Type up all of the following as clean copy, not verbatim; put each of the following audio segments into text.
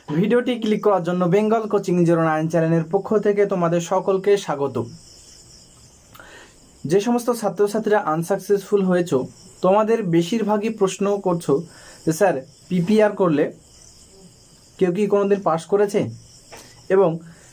ভিডিওটি ক্লিক করার জন্য বেঙ্গল কোচিং 09 চ্যানেলের পক্ষ থেকে তোমাদের সকলকে স্বাগত। যে সমস্ত ছাত্রছাত্রীরা আনসাকসেসফুল হয়েছো তোমাদের বেশিরভাগই প্রশ্ন করছো যে স্যার পিপিআর করলে কেউ কি কোনোদিন পাস করেছে, এবং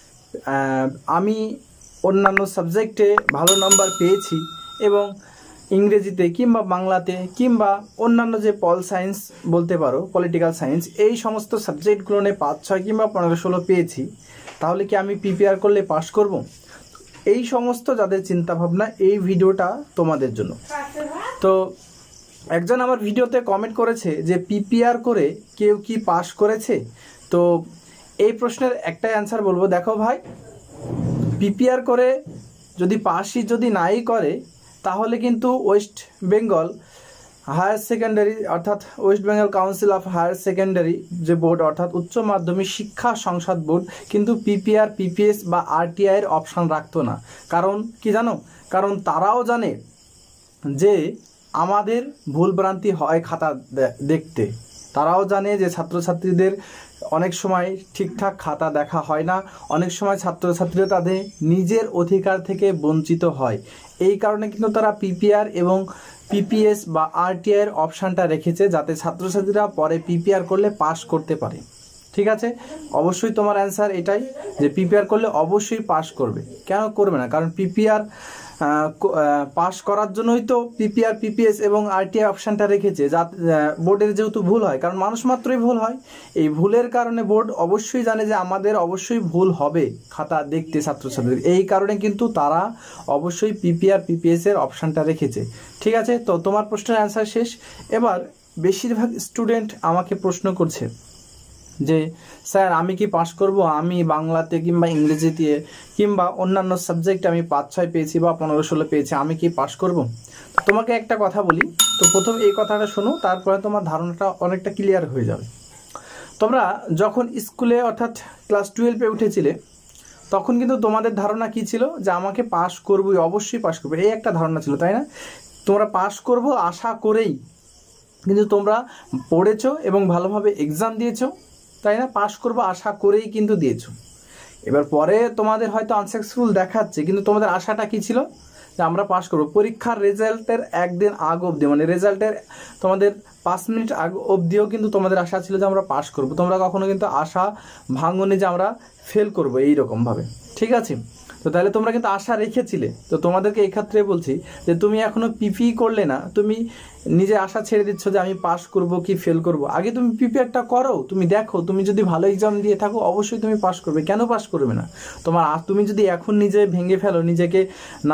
আমি অন্যান্য সাবজেক্টে ভালো নাম্বার পেয়েছি এবং ইংরেজিতে কিংবা বাংলাতে কিংবা অন্যান্য যে পল সায়েন্স বলতে পারো, পলিটিক্যাল সায়েন্স, এই সমস্ত সাবজেক্টগুলো নিয়ে 5-6 কিংবা 15-16 পেয়েছি, তাহলে কি আমি পিপিআর করলে পাস করব? এই সমস্ত যাদের চিন্তাভাবনা, এই ভিডিওটা তোমাদের জন্য। তো একজন আমার ভিডিওতে কমেন্ট করেছে যে পিপিআর করে কেউ কি পাস করেছে। তো এই প্রশ্নের একটাই অ্যান্সার বলবো, দেখো ভাই, পিপিআর করে যদি পাসই যদি নাই করে তাহলে কিন্তু ওয়েস্ট বেঙ্গল হায়ার সেকেন্ডারি অর্থাৎ West Bengal council of higher secondary যে বোর্ড অর্থাৎ উচ্চ মাধ্যমিক শিক্ষা সংসদ বোর্ড কিন্তু পিপিআর, পিপিএস বা আরটিআইয়ের অপশান রাখতো না। কারণ কি জানো? কারণ তারাও জানে যে আমাদের ভুলভ্রান্তি হয় খাতা দেখতে। তারাও জানে যে ছাত্রছাত্রীদের অনেক সময় ঠিকঠাক খাতা দেখা হয় না, অনেক সময় ছাত্রছাত্রীরা তাদের নিজের অধিকার থেকে বঞ্চিত হয়। এই কারণে কিন্তু তারা পিপিআর এবং পিপিএস বা আরটিআইয়ের অপশানটা রেখেছে, যাতে ছাত্রছাত্রীরা পরে পিপিআর করলে পাস করতে পারে। ঠিক আছে, অবশ্যই তোমার অ্যান্সার এটাই যে পিপিআর করলে অবশ্যই পাস করবে। কেন করবে না? কারণ পিপিআর পাস করার জন্যই তো পিপিআর, পিপিএস এবং আরটিআই অপশানটা রেখেছে, যা বোর্ডের যেহেতু ভুল হয়, কারণ মানুষ মাত্রই ভুল হয়, এই ভুলের কারণে বোর্ড অবশ্যই জানে যে আমাদের অবশ্যই ভুল হবে খাতা দেখতে ছাত্রছাত্রীদের। এই কারণে কিন্তু তারা অবশ্যই পিপিআর, পিপিএস এর অপশানটা রেখেছে। ঠিক আছে, তো তোমার প্রশ্নের অ্যান্সার শেষ। এবার বেশিরভাগ স্টুডেন্ট আমাকে প্রশ্ন করছে যে স্যার আমি কি পাস করব? আমি বাংলাতে কিংবা ইংরেজিতে কিংবা অন্যান্য সাবজেক্টে আমি 5-6 পেয়েছি বা 15-16 পেয়েছি, আমি কি পাস করব? তোমাকে একটা কথা বলি, তো প্রথম এই কথাটা শোনো, তারপরে তোমার ধারণাটা অনেকটা ক্লিয়ার হয়ে যাবে। তোমরা যখন স্কুলে অর্থাৎ ক্লাস 12-এ উঠেছিলে তখন কিন্তু তোমাদের ধারণা কি ছিল? যে আমাকে পাস করবই, অবশ্যই পাস করবে, এই একটা ধারণা ছিল, তাই না? তোমরা পাস করব আশা করেই কিন্তু তোমরা পড়েছো এবং ভালোভাবে এক্সাম দিয়েছো, তাই না? পাস করবো আশা করেই কিন্তু দিয়েছো। এবার পরে তোমাদের হয়তো আনসাকসেসফুল দেখাচ্ছে, কিন্তু তোমাদের আশাটা কি ছিল? যে আমরা পাস করবো। পরীক্ষার রেজাল্টের একদিন আগ অবধি, মানে রেজাল্টের তোমাদের 5 মিনিট আগ অবধিও কিন্তু তোমাদের আশা ছিল যে আমরা পাস করবো। তোমরা কখনো কিন্তু আশা ভাঙনি যে আমরা ফেল করবো এইরকমভাবে। ঠিক আছে, তো তাহলে তোমরা কিন্তু আশা রেখেছিলে। তো তোমাদেরকে এই ক্ষেত্রে বলছি যে তুমি এখনো পিপি করলে না, তুমি নিজে আশা ছেড়ে দিচ্ছ যে আমি পাস করব কি ফেল করব। আগে তুমি পিপিআরটা করো, তুমি দেখো, তুমি যদি ভালো এক্সাম দিয়ে থাকো অবশ্যই তুমি পাস করবে। কেন পাস করবে না? তুমি যদি এখন নিজে ভেঙে ফেলো, নিজেকে না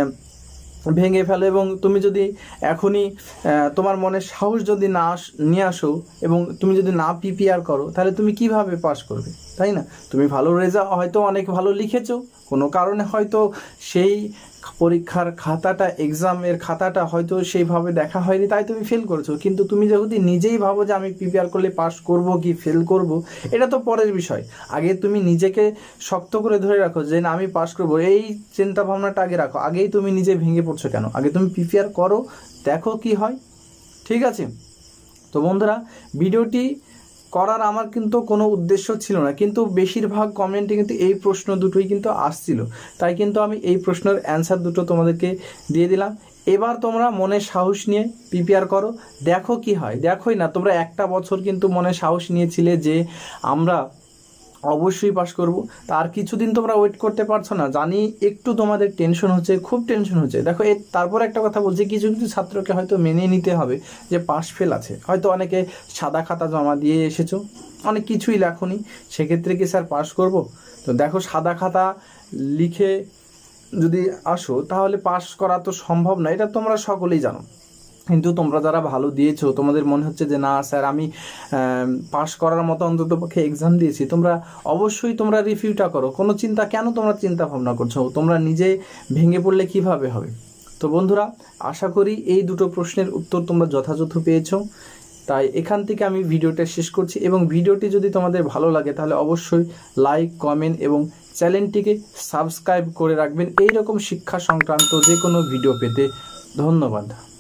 ভেঙে ফেলো, এবং তুমি যদি এখনই তোমার মনে সাহস যদি না নিয়ে আসো এবং তুমি যদি না পিপিআর করো, তাহলে তুমি কিভাবে পাস করবে, তাই না? তুমি ভালো রেজাল্ট হয়তো অনেক ভালো লিখেছো, কোনো কারণে হয়তো সেই পরীক্ষার খাতাটা, এক্সামের খাতাটা হয়তো সেইভাবে দেখা হয়নি, তাই তুমি ফেল করেছো। কিন্তু তুমি যদি নিজেই ভাবো যে আমি পিপিআর করলে পাস করব কি ফেল করব, এটা তো পরের বিষয়। আগে তুমি নিজেকে শক্ত করে ধরে রাখো যে না আমি পাস করব, এই চিন্তা ভাবনাটা আগে রাখো। আগেই তুমি নিজে ভেঙে পড়ছো কেন? আগে তুমি পিপিআর করো, দেখো কি হয়। ঠিক আছে, তো বন্ধুরা, ভিডিওটি করার আমার কিন্তু কোনো উদ্দেশ্য ছিল না, কিন্তু বেশিরভাগ কমেন্টে কিন্তু এই প্রশ্ন দুটোই কিন্তু আসছিল, তাই কিন্তু আমি এই প্রশ্নের অ্যান্সার দুটো তোমাদেরকে দিয়ে দিলাম। এবার তোমরা মনে সাহস নিয়ে পিপিআর করো, দেখো কি হয়। দেখোই না, তোমরা একটা বছর কিন্তু মনে সাহস নিয়েছিলে যে আমরা অবশ্যই পাস করব। তার কিছুদিন তোমরা ওয়েট করতে পারছো না, জানি একটু তোমাদের টেনশন হচ্ছে, খুব টেনশন হচ্ছে। দেখো তারপর একটা কথা বলছি, কিছু কিছু ছাত্রকে হয়তো মেনে নিতে হবে যে পাস ফেল আছে। হয়তো অনেকে সাদা খাতা জমা দিয়ে এসেছো, অনেক কিছুই লেখনি, সেক্ষেত্রে কি স্যার পাস করব? তো দেখো, সাদা খাতা লিখে যদি আসো তাহলে পাস করা তো সম্ভব না, এটা তোমরা সকলেই জানো। কিন্তু তোমরা যারা ভালো দিয়েছো, তোমাদের মনে হচ্ছে যে না স্যার আমি পাস করার মতো অন্তত পক্ষে এক্সাম দিয়েছি, তোমরা অবশ্যই তোমরা রিভিউটা করো। কোনো কেন তোমরা চিন্তা ভাবনা করছো? তোমরা নিজে ভেঙে পড়লে কিভাবে হবে? তো বন্ধুরা, আশা করি এই দুটো প্রশ্নের উত্তর তোমরা যথাযথ পেয়েছো। তাই এখান থেকে আমি ভিডিওটা শেষ করছি, এবং ভিডিওটি যদি তোমাদের ভালো লাগে তাহলে অবশ্যই লাইক, কমেন্ট এবং চ্যানেলটিকে সাবস্ক্রাইব করে রাখবেন এইরকম শিক্ষা সংক্রান্ত যে কোনো ভিডিও পেতে। ধন্যবাদ।